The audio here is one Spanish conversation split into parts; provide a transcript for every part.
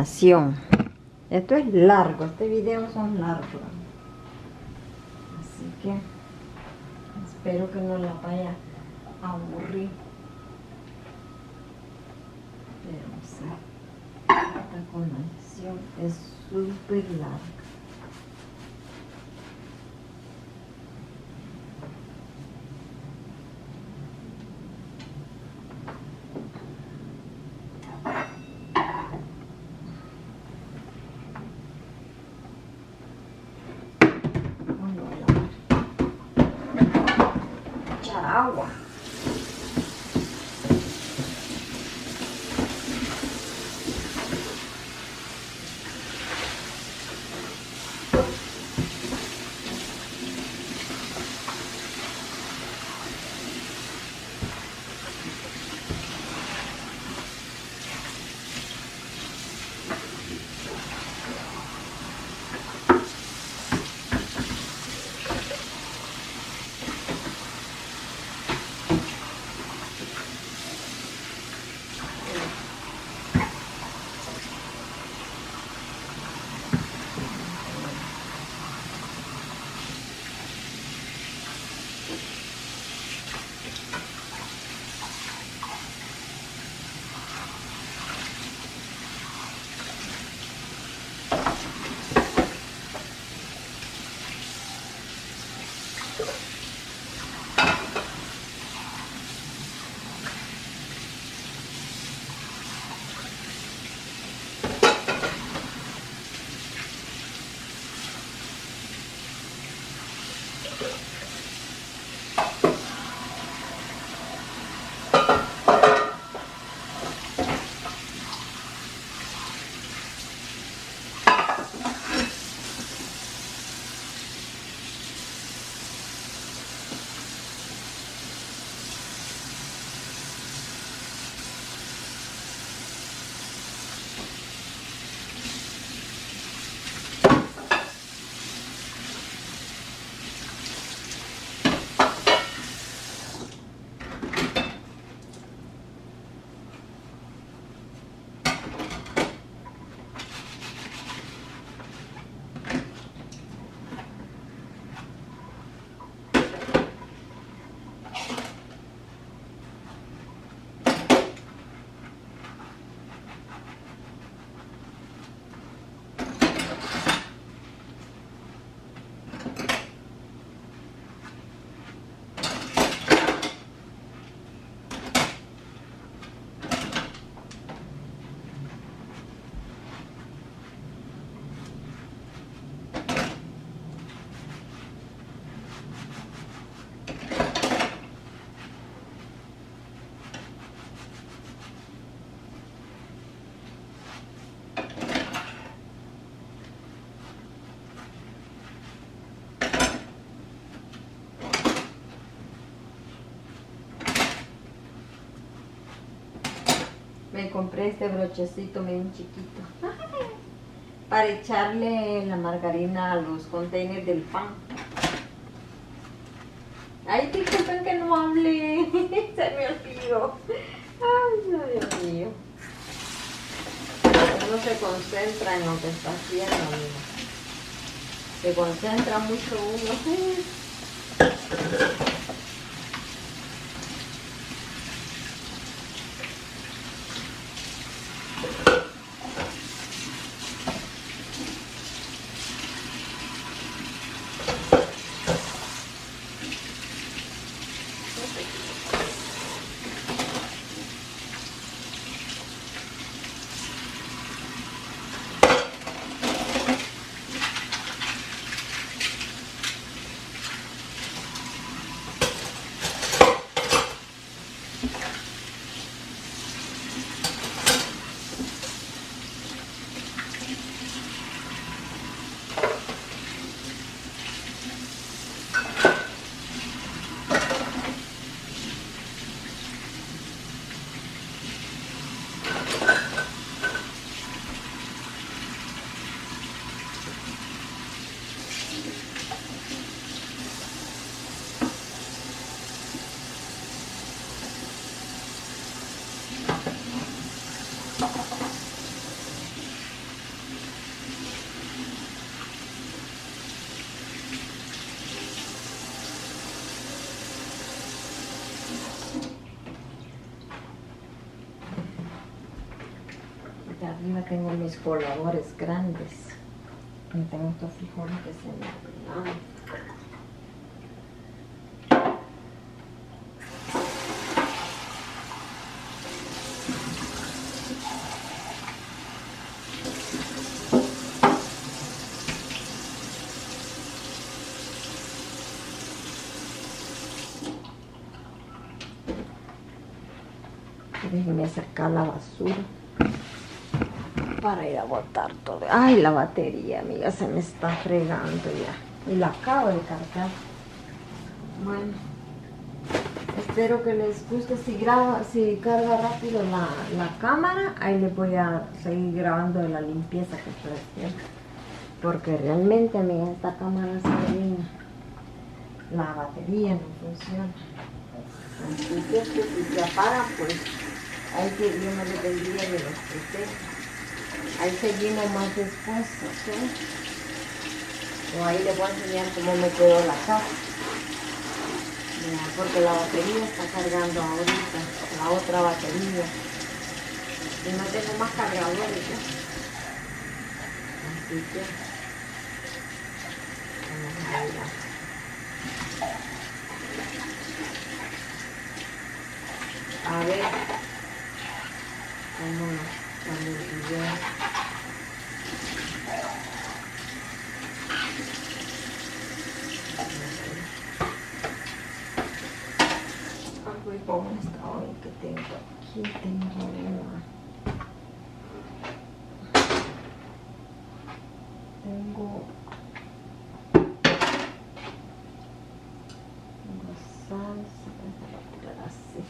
combinación. Esto es largo, este video son largos. Así que espero que no la vaya a aburrir. Pero sí, esta combinación es súper larga. Agua. Me compré este brochecito bien chiquito para echarle la margarina a los containers del pan. Ay, disculpen que no hable, se me olvidó. Ay, no, Dios mío. Uno se concentra en lo que está haciendo, amigo. Se concentra mucho uno. arriba tengo mis coladores grandes. Y tengo estos frijoles que se me olvidaron. Déjenme sacar la basura para ir a botar todo. Ay, la batería, amiga, se me está fregando ya. Y la acabo de cargar. Bueno, espero que les guste. Si carga rápido la cámara, ahí les voy a seguir grabando de la limpieza que estoy haciendo. Porque realmente, amiga, esta cámara se ve, la batería no funciona. Así que si se apaga, pues ahí que Dios me lo bendiga de los procesos. Ahí seguimos más después, ¿ok? O ahí les voy a enseñar cómo me quedó la casa. Mira, porque la batería está cargando ahorita, la otra batería. Y no tengo más cargadores ya. Así que vamos a ir a ver cómo cuando el video. Algo y cómo está hoy que tengo aquí, tengo salsa, voy a tirar así.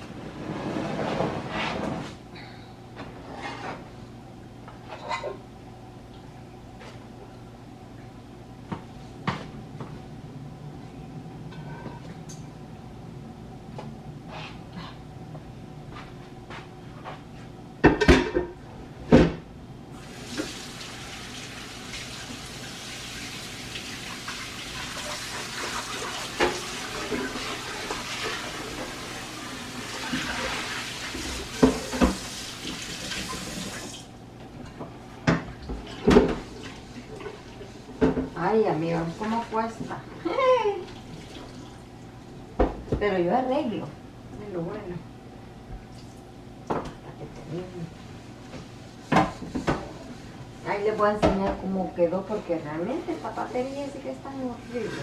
Ay, amigos, ¿cómo cuesta? Pero yo arreglo, es lo bueno. Hasta que termine. Ahí les voy a enseñar cómo quedó, porque realmente esta batería sí que está horrible.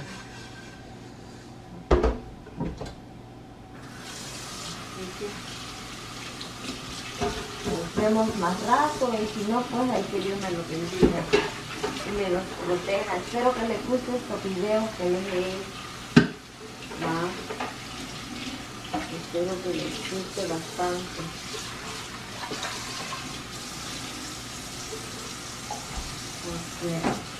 Nos vemos más rato, y si no, pues ahí que Dios me lo bendiga y me los proteja. Espero que les guste estos videos que les he hecho. Espero que les guste bastante. Okay.